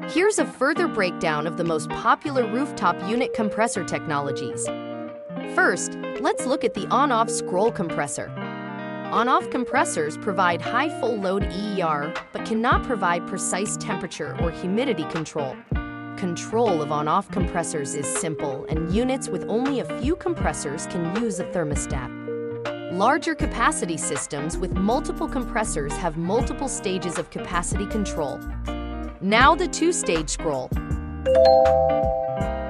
Here's a further breakdown of the most popular rooftop unit compressor technologies. First, let's look at the on-off scroll compressor. On-off compressors provide high full load EER, but cannot provide precise temperature or humidity control. Control of on-off compressors is simple, and units with only a few compressors can use a thermostat. Larger capacity systems with multiple compressors have multiple stages of capacity control. Now the two-stage scroll.